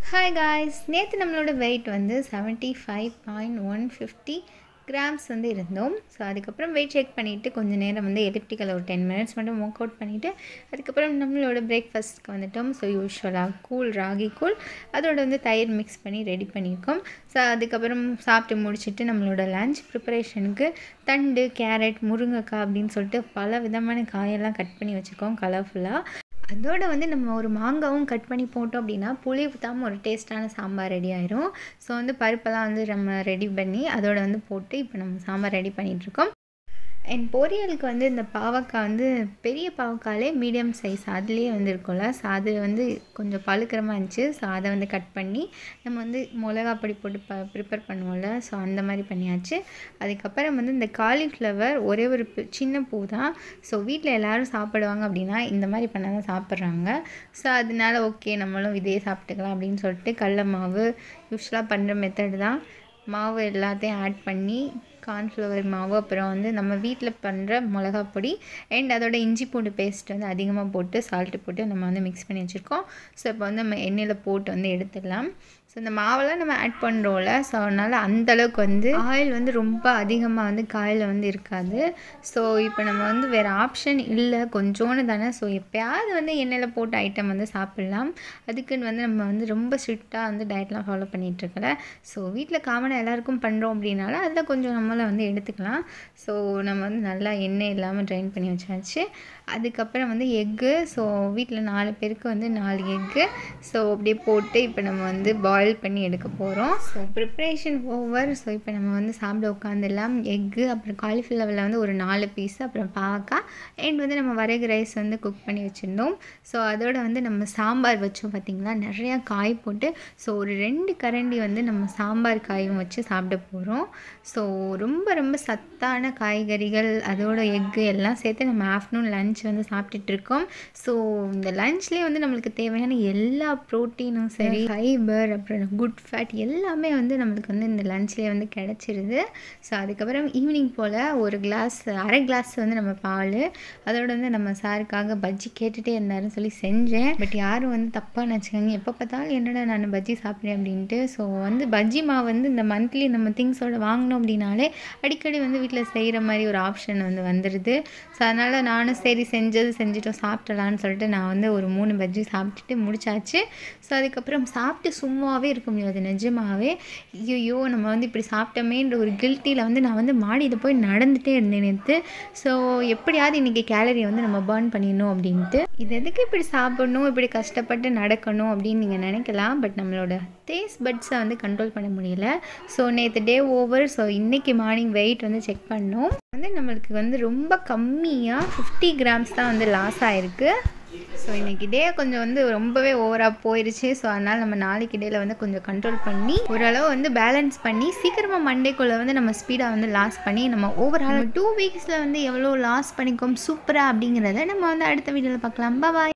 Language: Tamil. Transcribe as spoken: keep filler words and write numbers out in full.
ஹாய் காய்ஸ், நேற்று நம்மளோட வெயிட் வந்து seventy five point one fifty grams வந்து இருந்தோம். ஸோ அதுக்கப்புறம் வெயிட் செக் பண்ணிவிட்டு கொஞ்சம் நேரம் வந்து எலிப்டிக்கல் ஒரு டென் மினிட்ஸ் மட்டும் ஒர்க் அவுட் பண்ணிவிட்டு அதுக்கப்புறம் நம்மளோட பிரேக்ஃபாஸ்ட்க்கு வந்துட்டோம். ஸோ யூஸ்வலாக கூழ், ராகி கூழ், அதோட வந்து தயிர் மிக்ஸ் பண்ணி ரெடி பண்ணியிருக்கோம். ஸோ அதுக்கப்புறம் சாப்பிட்டு முடிச்சுட்டு நம்மளோட லஞ்ச் ப்ரிப்பரேஷனுக்கு தண்டு, கேரட், முருங்கைக்காய் அப்படின்னு சொல்லிட்டு பல விதமான காயெல்லாம் கட் பண்ணி வச்சுருக்கோம் கலர்ஃபுல்லாக. அதோடு வந்து நம்ம ஒரு மாங்காவும் கட் பண்ணி போட்டோம் அப்படின்னா புளி ஊற்றாமல் ஒரு டேஸ்ட்டான சாம்பார் ரெடி ஆயிரும். ஸோ வந்து பருப்பெல்லாம் வந்து நம்ம ரெடி பண்ணி அதோடு வந்து போட்டு இப்போ நம்ம சாம்பார் ரெடி பண்ணிகிட்ருக்கோம். அண்ட் பொரியலுக்கு வந்து இந்த பாவக்காய் வந்து பெரிய பாவக்காயிலே மீடியம் சைஸ் அதுலேயே வந்து இருக்கும்ல. ஸோ அது வந்து கொஞ்சம் பழுக்கிறமா இருந்துச்சு. ஸோ அதை வந்து கட் பண்ணி நம்ம வந்து மிளகா பொடி போட்டு ப ப்ரிப்பேர் பண்ணுவோம்ல. ஸோ அந்த மாதிரி பண்ணியாச்சு. அதுக்கப்புறம் வந்து இந்த காலிஃப்ளவர் ஒரே ஒரு சின்ன பூ தான். ஸோ வீட்டில் எல்லோரும் சாப்பிடுவாங்க அப்படின்னா இந்த மாதிரி பண்ணால் தான் சாப்பிட்றாங்க. ஸோ அதனால ஓகே நம்மளும் இதே சாப்பிட்டுக்கலாம் அப்படின்னு சொல்லிட்டு கடல மாவு யூஸ்வலாக பண்ணுற மெத்தடு தான். மாவு எல்லாத்தையும் ஆட் பண்ணி கார்ன்ஃப்ளவர் மாவு, அப்புறம் வந்து நம்ம வீட்டில் பண்ணுற மிளகா பொடி அண்ட் அதோட இஞ்சி பூண்டு பேஸ்ட் வந்து அதிகமாக போட்டு சால்ட்டு போட்டு நம்ம வந்து மிக்ஸ் பண்ணி வச்சுருக்கோம். ஸோ இப்போ வந்து நம்ம எண்ணெயில் போட்டு வந்து எடுத்துடலாம். ஸோ இந்த மாவெல்லாம் நம்ம ஆட் பண்ணுறோம்ல. ஸோ அதனால் அந்தளவுக்கு வந்து ஆயில் வந்து ரொம்ப அதிகமாக வந்து காயில் வந்து இருக்காது. ஸோ இப்போ நம்ம வந்து வேறு ஆப்ஷன் இல்லை, கொஞ்சோன்னு தானே. ஸோ எப்போயாவது வந்து எண்ணெயில் போட்ட ஐட்டம் வந்து சாப்பிட்லாம். அதுக்குன்னு வந்து நம்ம வந்து ரொம்ப ஸ்ட்ரிக்டாக வந்து டயட்லாம் ஃபாலோ பண்ணிகிட்ருக்கல. ஸோ வீட்டில் காமனாக எல்லாேருக்கும் பண்ணுறோம் அப்படின்னால அதில் கொஞ்சம் நம்மளை வந்து எடுத்துக்கலாம். ஸோ நம்ம வந்து நல்லா எண்ணெய் இல்லாமல் ட்ரைன் பண்ணி வச்சாச்சு. அதுக்கப்புறம் வந்து எக்கு. ஸோ வீட்டில் நாலு பேருக்கு வந்து நாலு எக்கு. ஸோ அப்படியே போட்டு இப்போ நம்ம வந்து பாயில் பண்ணி எடுக்க போகிறோம். So preparation over. ஸோ இப்போ நம்ம வந்து சாப்பிட உட்காந்துடலாம். எக்கு, அப்புறம் காலிஃப்ளவரில் வந்து ஒரு நாலு பீஸு, அப்புறம் பாவக்காய் அண்ட் வந்து நம்ம வரகு ரைஸ் வந்து குக் பண்ணி வச்சுருந்தோம். ஸோ அதோட வந்து நம்ம சாம்பார் வச்சோம் பார்த்திங்களா, நிறையா காய் போட்டு. ஸோ ஒரு ரெண்டு கரண்டி வந்து நம்ம சாம்பார் காயும் வச்சு சாப்பிட போகிறோம். ஸோ ரொம்ப ரொம்ப சத்தான காய்கறிகள் அதோட எக்கு எல்லாம் சேர்த்து நம்ம ஆஃப்டர்நூன் லஞ்ச் வந்து சாப்பிட்டுட்ருக்கோம். ஸோ இந்த லஞ்ச்லேயே வந்து நம்மளுக்கு தேவையான எல்லா ப்ரோட்டீனும் சரி, ஃபைபர், அப்புறம் குட் ஃபேட் எல்லாமே வந்து நம்மளுக்கு வந்து இந்த லஞ்ச்லேயே வந்து கிடச்சிருது. ஸோ அதுக்கப்புறம் ஈவினிங் போல் ஒரு கிளாஸ் அரை கிளாஸ் வந்து நம்ம பால், அதோட வந்து நம்ம சாருக்காக பஜ்ஜி கேட்டுகிட்டே இருந்தாருன்னு சொல்லி செஞ்சேன். பட் யாரும் வந்து தப்பாக நினச்சிக்காங்க, எப்போ பார்த்தாலும் என்னடா நான் பஜ்ஜி சாப்பிட்றேன் அப்படின்ட்டு. ஸோ வந்து பஜ்ஜி மாவு வந்து இந்த மந்த்லி நம்ம திங்ஸோட வாங்கினோம் அப்படின்னாலே அடிக்கடி வந்து வீட்டில் செய்கிற மாதிரி ஒரு ஆப்ஷன் வந்து வந்துடுது. ஸோ அதனால் நானும் சரி செஞ்சது செஞ்சுட்டோம் சாப்பிடலான்னு சொல்லிட்டு நான் வந்து ஒரு மூணு பஜ்ஜி சாப்பிட்டுட்டு முடிச்சாச்சு. ஸோ அதுக்கப்புறம் சாப்பிட்டு சும்மாவே இருக்க முடியாது நிஜமாகவே. ஐயோ நம்ம வந்து இப்படி சாப்பிட்டோமேன்ற ஒரு கில்ட்டியில் வந்து நான் வந்து மாடியில் போய் நடந்துகிட்டே இருந்தேன் நேற்று. ஸோ எப்படியாவது இன்றைக்கி கேலரி வந்து நம்ம பர்ன் பண்ணிடணும் அப்படின்ட்டு. இது எதுக்கு இப்படி சாப்பிடணும், இப்படி கஷ்டப்பட்டு நடக்கணும் அப்படின்னு நீங்கள் நினைக்கலாம். பட் நம்மளோட டேஸ்ட் பட்ஸை வந்து கண்ட்ரோல் பண்ண முடியல. ஸோ நேற்று டே ஓவர். ஸோ இன்றைக்கி மார்னிங் வெயிட் வந்து செக் பண்ணோம். வந்து நம்மளுக்கு வந்து ரொம்ப கம்மியாக ஃபிஃப்டி கிராம்ஸ் தான் வந்து லாஸ் ஆகிருக்கு. ஸோ இன்றைக்கி டே கொஞ்சம் வந்து ரொம்பவே ஓவராக போயிடுச்சு. ஸோ அதனால் நம்ம நாளைக்கு டேயில் வந்து கொஞ்சம் கண்ட்ரோல் பண்ணி ஓரளவு வந்து பேலன்ஸ் பண்ணி சீக்கிரமாக மண்டேக்குள்ளே வந்து நம்ம ஸ்பீடாக வந்து லாஸ் பண்ணி நம்ம ஓவரால் டூ வீக்ஸில் வந்து எவ்வளோ லாஸ் பண்ணிக்கோம் சூப்பராக அப்படிங்கிறத நம்ம வந்து அடுத்த வீடியோவில் பார்க்கலாம். பாய்.